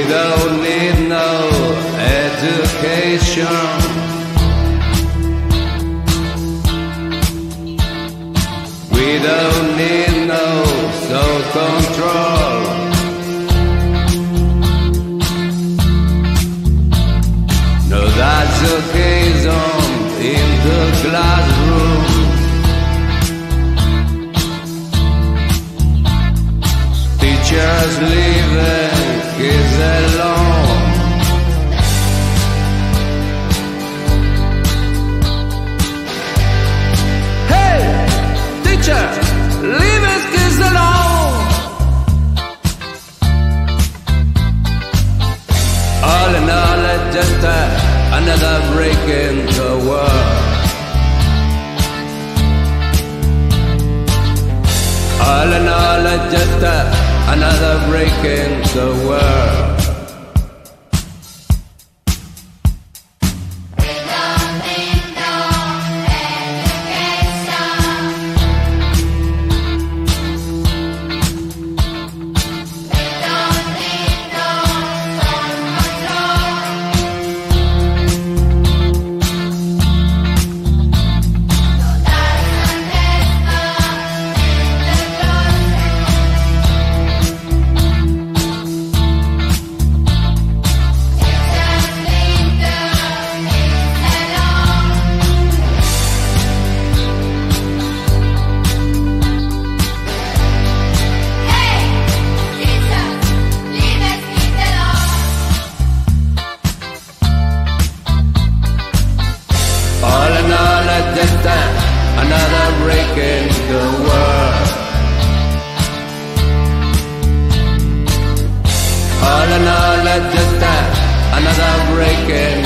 don't need no education. We don't need no self-control. No, that's occasion in the classroom. Teachers leaving kids alone. Hey, teacher, leave his kids alone. All in all, it's just another break in the world. All in all, it's just another break in the world. Another break in the world. All in all, just another break in